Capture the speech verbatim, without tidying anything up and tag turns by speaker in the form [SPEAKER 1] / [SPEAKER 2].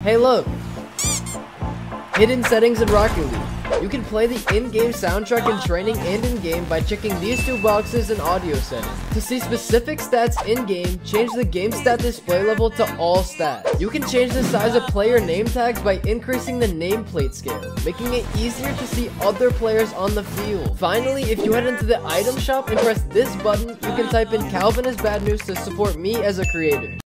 [SPEAKER 1] Hey look! Hidden settings in Rocket League. You can play the in-game soundtrack in training and in-game by checking these two boxes in audio settings. To see specific stats in-game, change the game stat display level to all stats. You can change the size of player name tags by increasing the nameplate scale, making it easier to see other players on the field. Finally, if you head into the item shop and press this button, you can type in Calvin is bad news to support me as a creator.